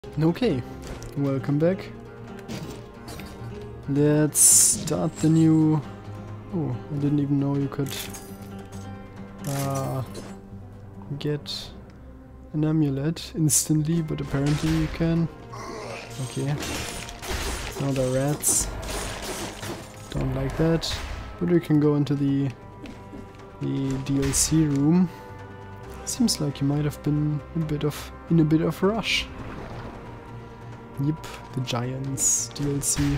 Okay, welcome back. Let's start the new... Oh, I didn't even know you could get an amulet instantly, but apparently you can. Okay. Now the rats. Don't like that. But we can go into the DLC room. Seems like you might have been in a bit of rush. Yep, the Giants DLC.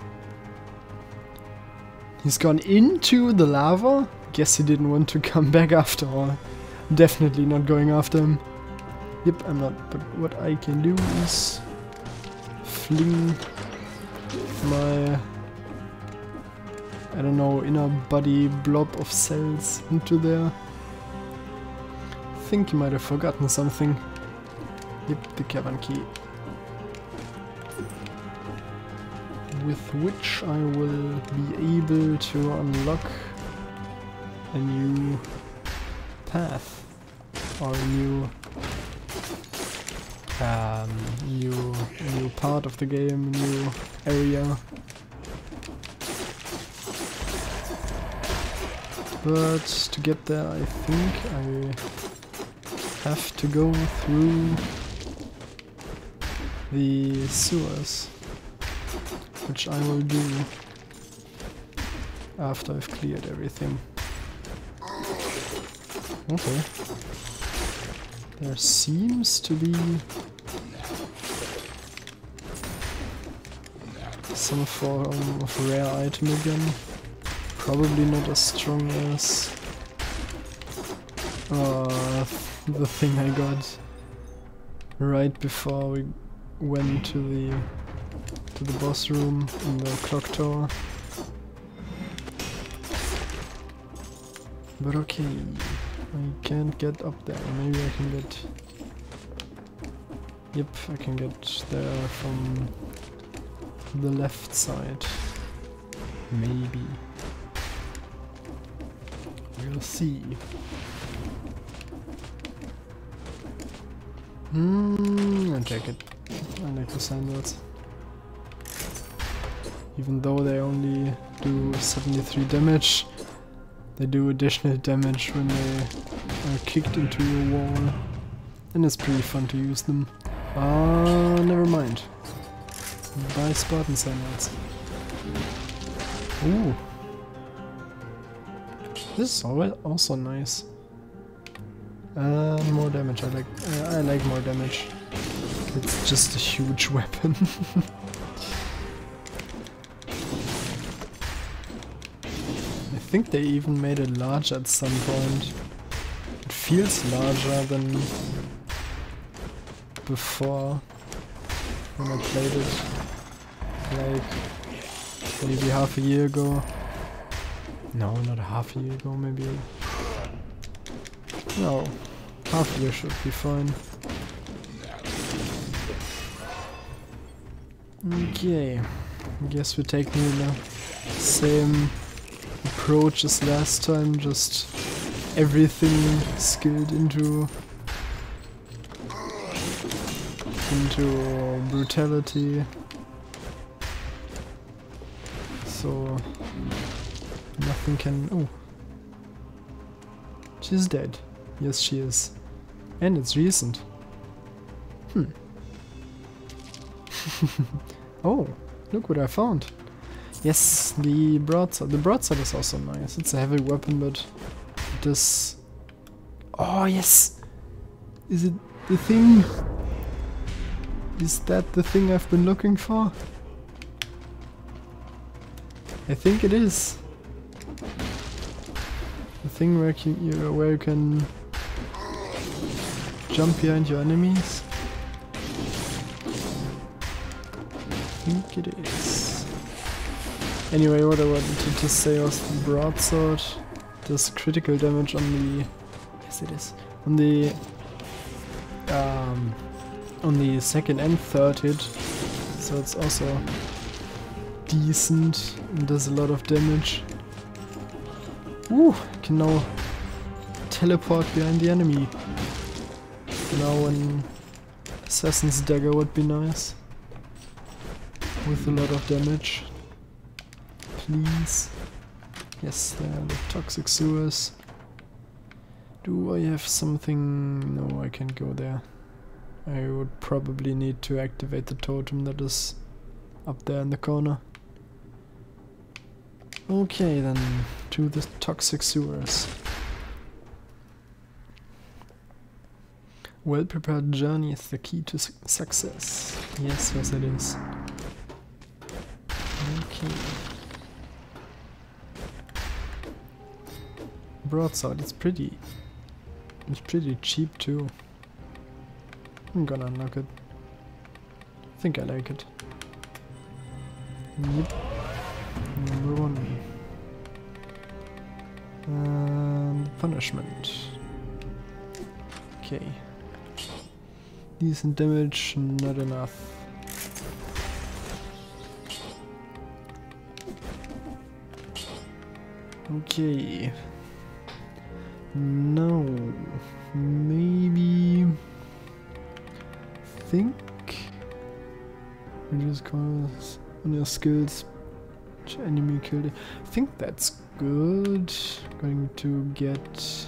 He's gone into the lava? Guess he didn't want to come back after all. Definitely not going after him. Yep, I'm not. But what I can do is fling my, I don't know, inner body blob of cells into there. I think you might have forgotten something. Yep, the cavern key. With which I will be able to unlock a new path or a new part of the game, a new area. But to get there, I think I have to go through the sewers, which I will do after I've cleared everything. Okay. There seems to be some form of rare item again. Probably not as strong as the thing I got right before we went to the boss room in the clock tower. But okay, I can't get up there. Maybe I can get... Yep, I can get there from the left side. Maybe. We'll see. I take it. I like the signboards. Even though they only do 73 damage, they do additional damage when they are kicked into a wall. And it's pretty fun to use them. Never mind. Buy Spartan signboards. Ooh. This is also nice. More damage. I like more damage. It's just a huge weapon. I think they even made it larger at some point. It feels larger than before when I played it, like maybe half a year ago. No, not half a year ago, maybe. No, half a year should be fine. Okay, I guess we're taking the same approach as last time, just everything skilled into brutality. So nothing can... Oh, she's dead. Yes, she is. And it's recent. Oh, look what I found. Yes, the broadside. The broadside is also nice. It's a heavy weapon, but it does... Oh, yes! Is it the thing? Is that the thing I've been looking for? I think it is. The thing where you can jump behind your enemies. I think it is. Anyway, what I wanted to say was the broadsword does critical damage on the... Yes, it is. On the second and third hit. So it's also decent and does a lot of damage. Ooh, I can now teleport behind the enemy. Now when Assassin's Dagger would be nice. With a lot of damage. Please. Yes, there are the toxic sewers. Do I have something? No, I can't go there. I would probably need to activate the totem that is up there in the corner. Okay, then to the toxic sewers. Well-prepared journey is the key to success. Yes, yes it is. Okay. Broadsword, it's pretty cheap too. I'm gonna unlock it. I think I like it. Yep. Number 1. And punishment. Okay. Decent damage, not enough. Okay. No. Maybe. Think. Reduce costs on your skills. Enemy killed it. I think that's good. Going to get.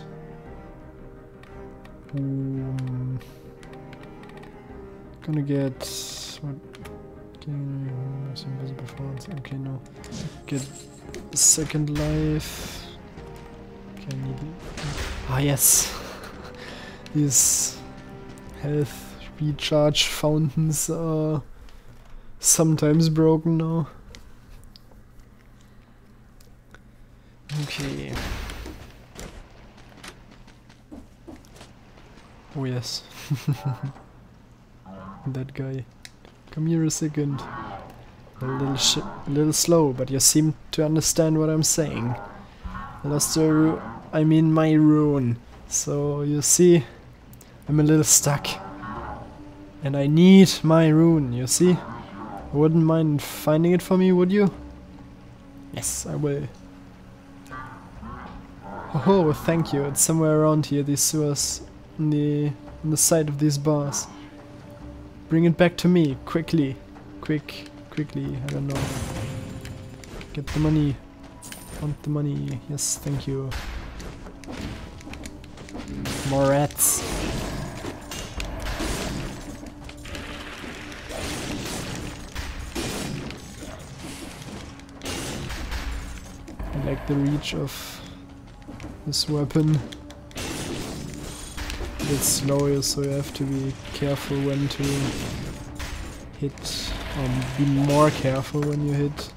Gonna get. What? Invisible force. Okay, no. Get second life. Okay, I need it. Ah, yes! These health recharge fountains are sometimes broken now. Okay. Oh yes. That guy. Come here a second. A little slow, but you seem to understand what I'm saying. I lost I mean my rune. So you see, I'm a little stuck. And I need my rune, you see? Wouldn't mind finding it for me, would you? Yes, I will. Oh, thank you. It's somewhere around here, these sewers on the side of these bars. Bring it back to me, quickly. Quickly, I don't know. Get the money. Want the money. Yes, thank you. More rats. I like the reach of this weapon. It's slow, so you have to be careful when to hit. Be more careful when you hit.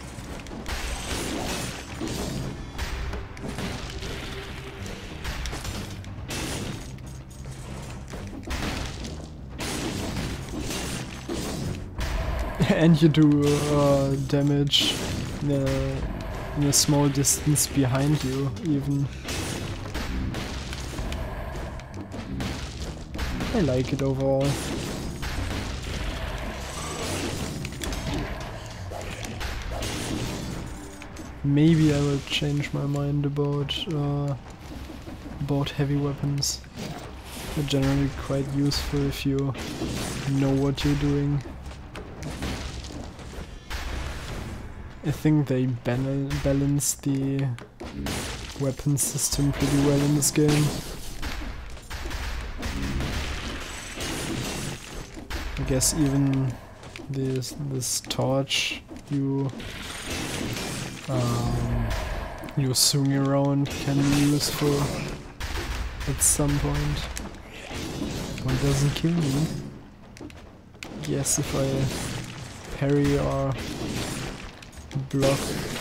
And you do damage in a small distance behind you, even. I like it overall. Maybe I will change my mind about heavy weapons. They're generally quite useful if you know what you're doing. I think they balance the weapon system pretty well in this game. I guess even this torch you swing around can be useful at some point. One doesn't kill me. Yes, if I parry or block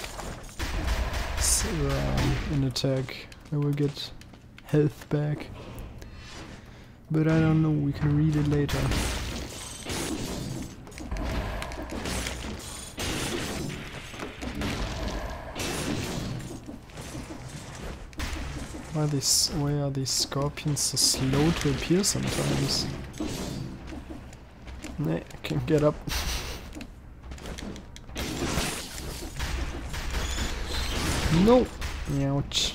an attack, I will get health back. But I don't know, we can read it later. Why are these scorpions so slow to appear sometimes? Nah, I can't get up. No! Ouch.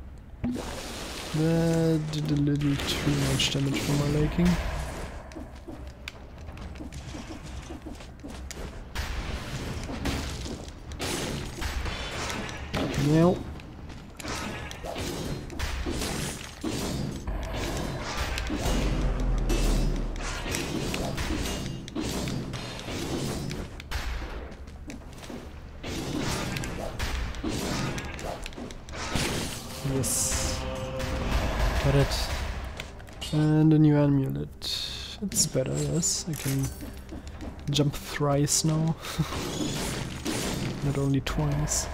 That did a little too much damage for my liking. No. Yes. Got it. And a new amulet. It's better, yes. I can jump thrice now. Not only twice.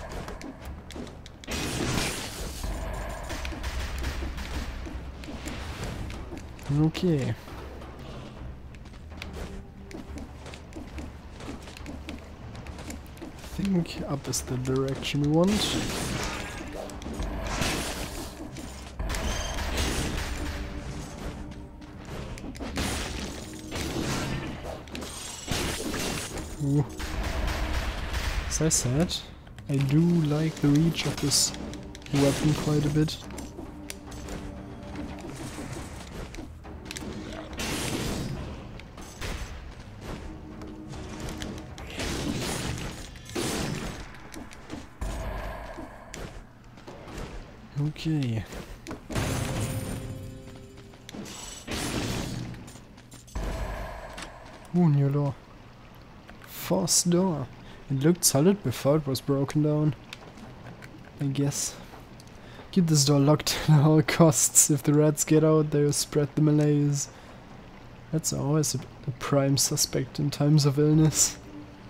Okay. I think up is the direction we want. Ooh. As I said, I do like the reach of this weapon quite a bit. Okay. Ooh, new door. Forced door. It looked solid before it was broken down, I guess. Keep this door locked at all costs. If the rats get out, they'll spread the malaise. That's always a prime suspect in times of illness.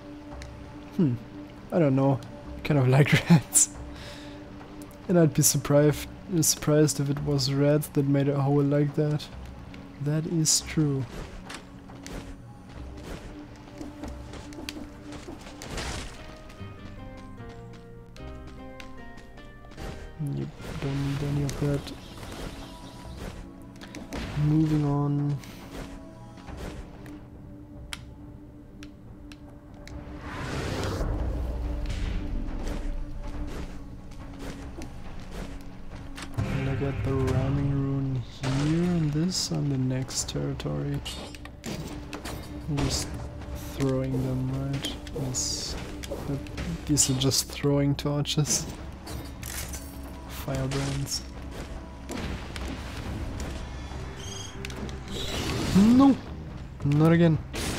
I don't know. I kind of like rats. And I'd be surprised if it was rats that made a hole like that. That is true. Yep, don't need any of that. Moving on. And I get the ramming rune here and this on the next territory. I'm just throwing them, right? Yes. But these are just throwing torches. Firebrands. No! Not again.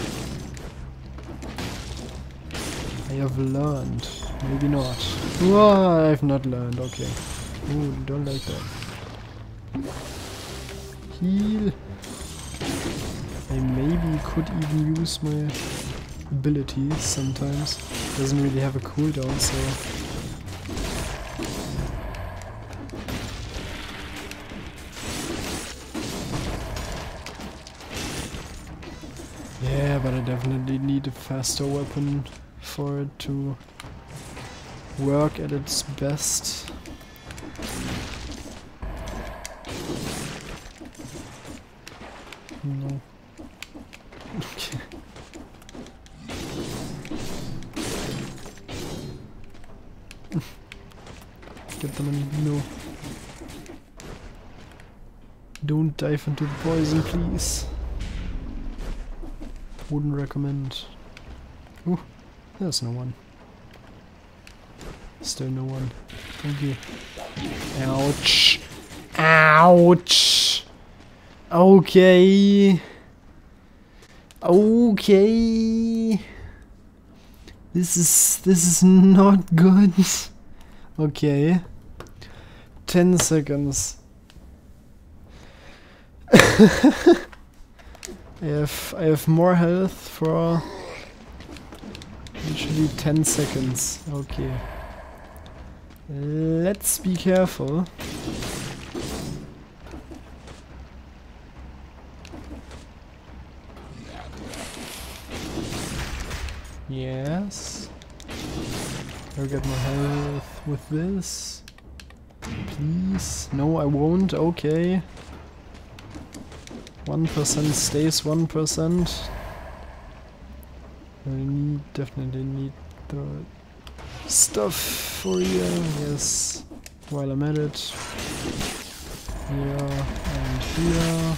I have learned. Maybe not. Whoa, I've not learned, okay. Ooh, don't like that. Heal. I maybe could even use my abilities sometimes. Doesn't really have a cooldown, so... Yeah, but I definitely need a faster weapon for it to work at its best. No. Okay. Get the money. No. Don't dive into the poison, please. Wouldn't recommend. Ooh, there's no one. Still no one. Thank you. Ouch. Ouch. Okay. Okay. This is not good. Okay. 10 seconds. I have more health for literally 10 seconds. Okay. Let's be careful. Yes. I'll get more health with this. Please. No, I won't. Okay. 1% stays 1%. I definitely need the stuff for you. Yes. While I'm at it. Here and here.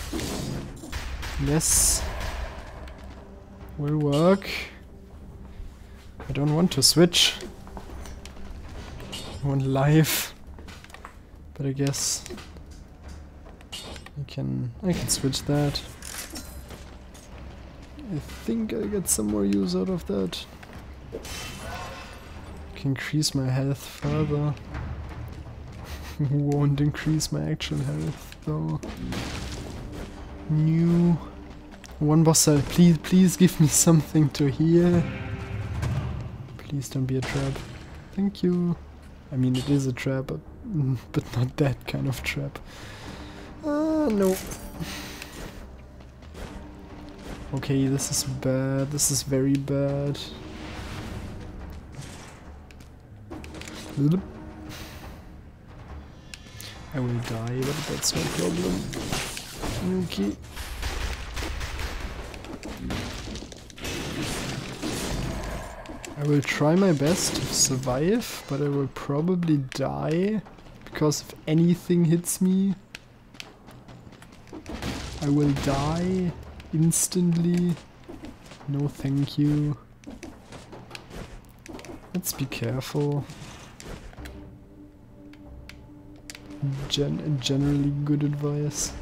Yes. Will work. I don't want to switch. want life. But I guess I can switch that. I think I get some more use out of that. Can increase my health further. Won't increase my actual health though. New one boss cell. Please give me something to heal. Please don't be a trap. Thank you. I mean, it is a trap, but not that kind of trap. No. Okay, this is bad. This is very bad. I will die, but that's no problem. Okay. I will try my best to survive, but I will probably die, because if anything hits me, I will die instantly. No thank you. Let's be careful. Generally good advice.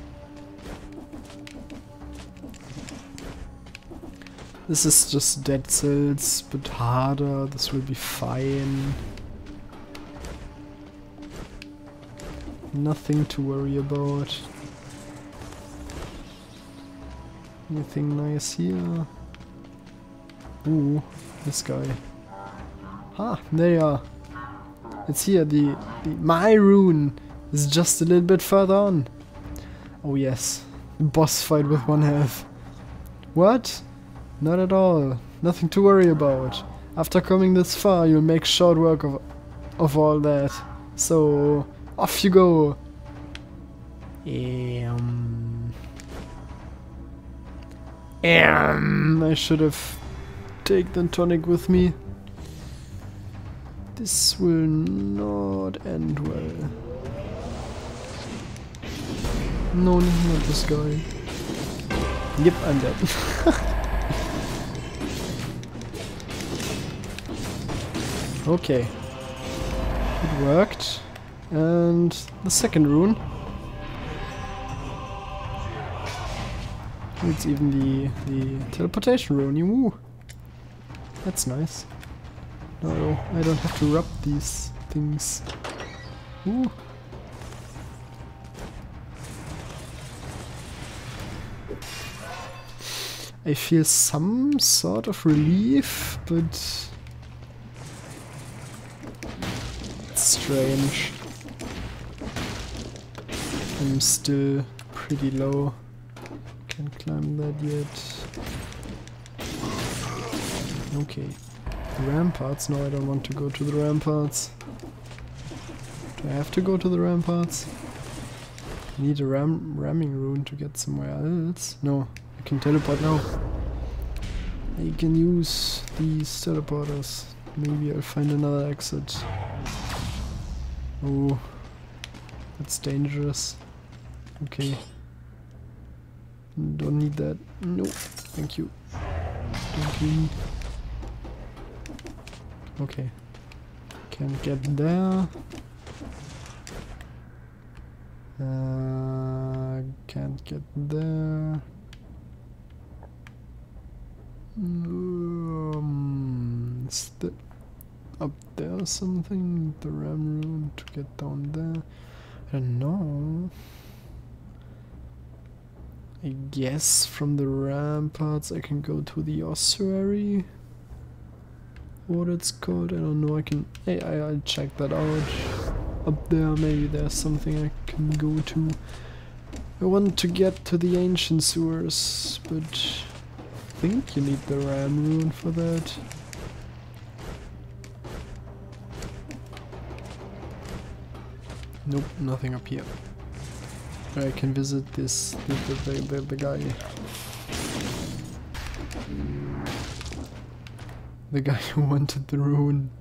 This is just Dead Cells, but harder. This will be fine. Nothing to worry about. Anything nice here? Ooh, this guy. Ah, there you are. It's here. My rune is just a little bit further on. Oh yes, boss fight with 1 health. What? Not at all. Nothing to worry about. After coming this far, you'll make short work of all that. So off you go. I should have taken the tonic with me. This will not end well. No, not this guy. Yep, I'm dead. Okay. It worked. And the second rune. It's even the teleportation rune. Woo! That's nice. No, I don't have to rub these things. Ooh. I feel some sort of relief, but it's strange. I'm still pretty low. Can't climb that yet. Okay. The ramparts? No, I don't want to go to the ramparts. Do I have to go to the ramparts? I need a ramming rune to get somewhere else. No, I can teleport now. I can use these teleporters. Maybe I'll find another exit. Oh, that's dangerous. Okay. Don't need that. No, thank you. Thank you. Okay. Can't get there. Can't get there. Is that up there something? The ram rune to get down there? I don't know. I guess from the ramparts I can go to the ossuary. What it's called, I don't know. I'll check that out. Up there, maybe there's something I can go to. I want to get to the ancient sewers, but I think you need the ram rune for that. Nope, nothing up here. I can visit this the guy. The guy who wanted the rune.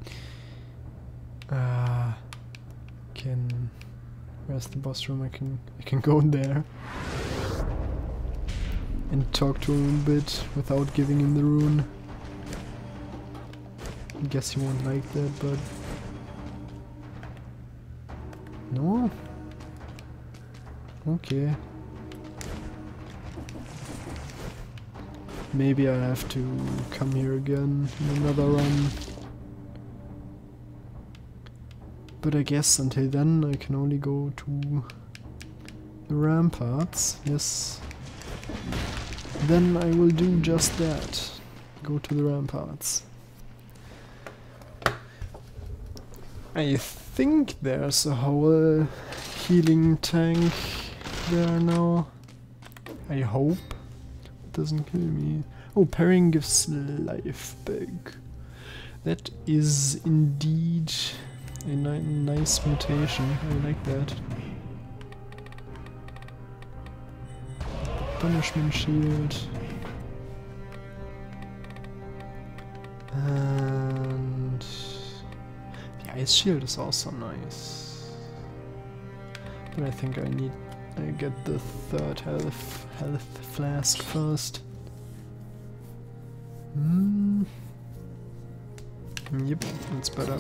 Where's the boss room? I can go there and talk to him a bit without giving him the rune. I guess he won't like that, but No? Okay. Maybe I have to come here again in another run. But I guess until then I can only go to the ramparts. Yes. Then I will do just that. Go to the ramparts. I think there's a whole healing tank there now. I hope it doesn't kill me. Oh, parrying gives life back. That is indeed a nice mutation. I like that. Punishment shield. And the ice shield is also nice. But I think I get the third health flask first. Yep, that's better.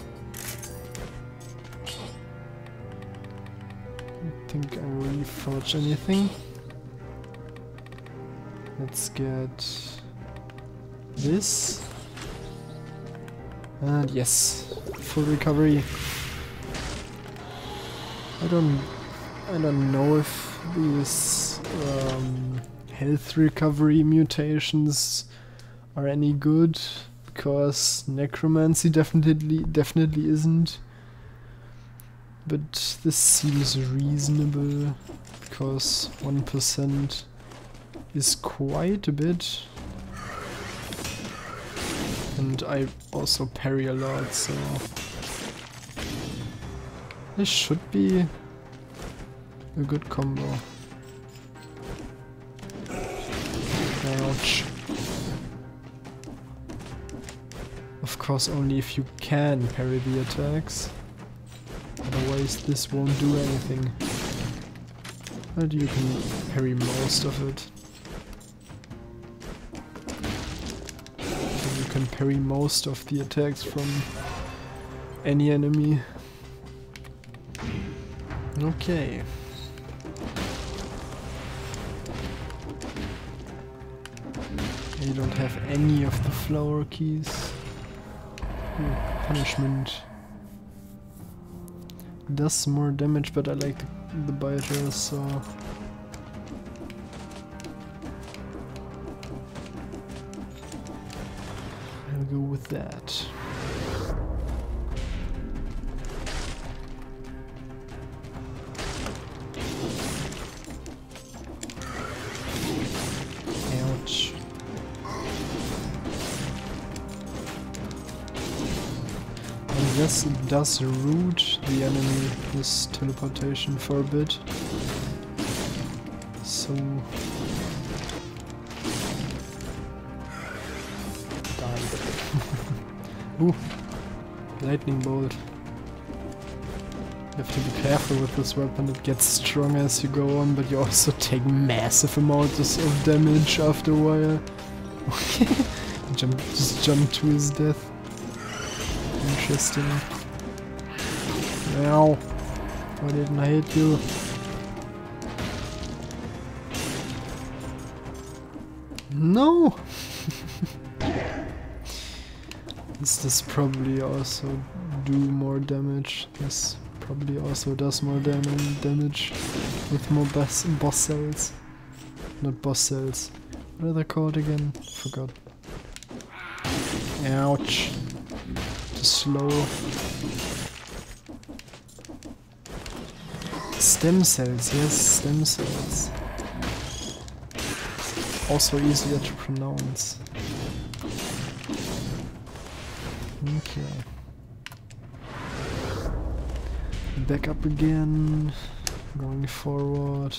I think I will reforge anything. Let's get this. And yes, full recovery. I don't know if these health recovery mutations are any good, because necromancy definitely isn't. But this seems reasonable, because 1% is quite a bit. And I also parry a lot, so this should be a good combo. Ouch. Of course only if you can parry the attacks. Otherwise this won't do anything. But you can parry most of it. And you can parry most of the attacks from any enemy. Okay. You don't have any of the flower keys. Ooh, punishment. Does more damage, but I like the biter, so I'll go with that. Ouch. Yes, it does root the enemy, this teleportation, for a bit. So die. Ooh, lightning bolt. You have to be careful with this weapon, it gets stronger as you go on, but you also take massive amounts of damage after a while. Okay, just jump to his death. Interesting. Ow. Why didn't I hit you? No! This probably also do more damage. This probably also does more damage with more boss cells. Not boss cells. What are they called again? Forgot. Ouch. Slow. Stem cells, yes, stem cells. Also easier to pronounce. Okay. Back up again. Going forward.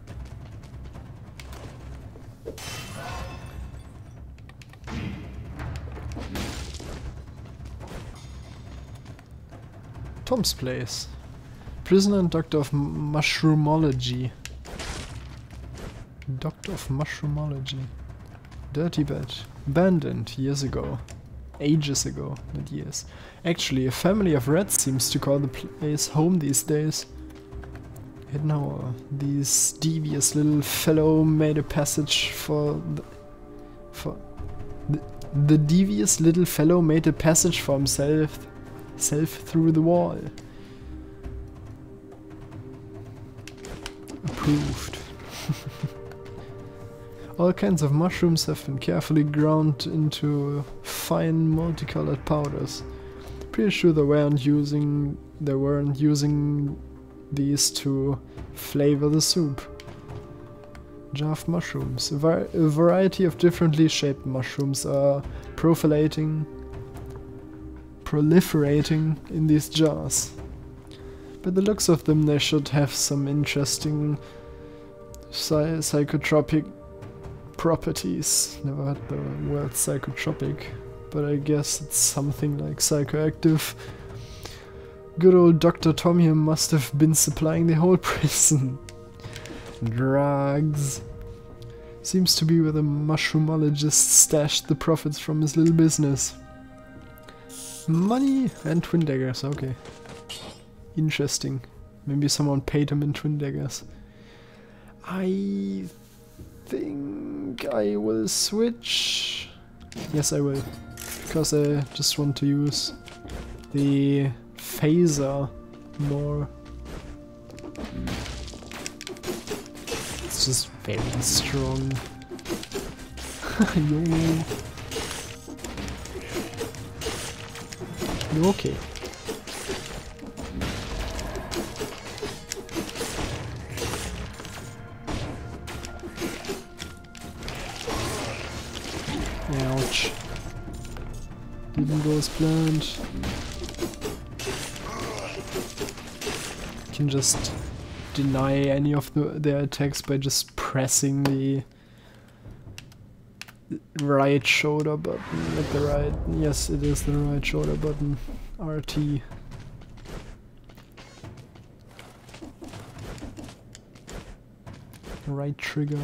Tom's place. Prisoner and Doctor of Mushroomology. Doctor of Mushroomology. Dirty bed. Abandoned years ago. Ages ago, not years. Actually, a family of rats seems to call the place home these days. And now this devious little fellow made a passage the devious little fellow made a passage for himself through the wall. Approved. All kinds of mushrooms have been carefully ground into fine multicolored powders. Pretty sure they weren't using these to flavor the soup. Jar of mushrooms. A variety of differently shaped mushrooms are proliferating in these jars. By the looks of them, they should have some interesting psychotropic properties. Never heard the word psychotropic, but I guess it's something like psychoactive. Good old Dr. Tom here must have been supplying the whole prison. Drugs. Seems to be where the mushroomologist stashed the profits from his little business. Money and twin daggers, okay. Interesting. Maybe someone paid him in twin daggers. I think I will switch. Yes, I will. Because I just want to use the phaser more. It's just very strong. Okay. Ouch. Didn't go as planned. Can just deny any of their attacks by just pressing the right shoulder button at the right. Yes, it is the right shoulder button. RT. Right trigger.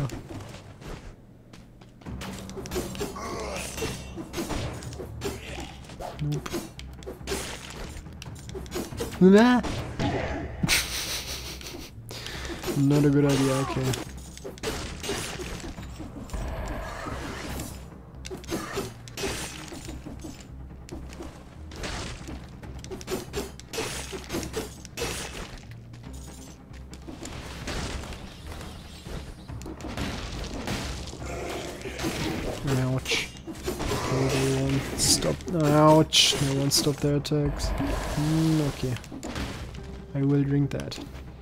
Nope. Nah. Not a good idea, okay. Ouch. They won't stop. Ouch! They won't stop their attacks. Okay. I will drink that.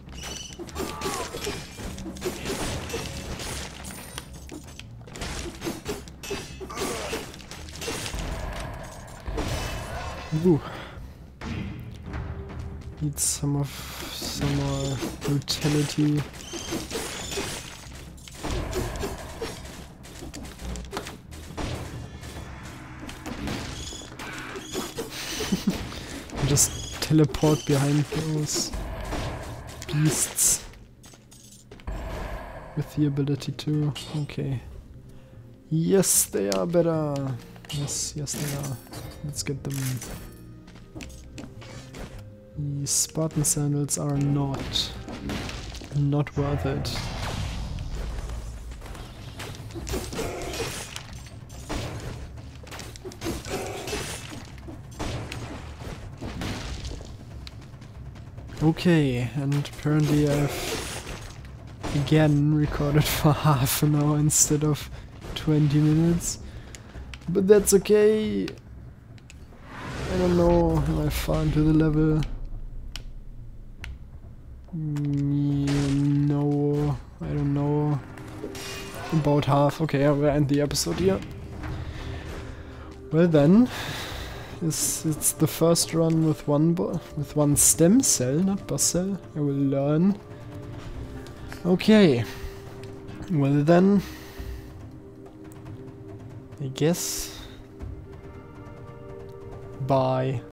Ooh. Need some more brutality. Just teleport behind those beasts with the ability to. Okay. Yes, they are better. Yes, yes, they are. Let's get them. The Spartan sandals are not worth it. Okay, and apparently I've again recorded for half an hour instead of 20 minutes. But that's okay. I don't know, am I far into the level? No, I don't know. About half. Okay, I will end the episode here. Well then, it's the first run with one stem cell, not boss cell. I will learn. Okay. Well then, I guess. Bye.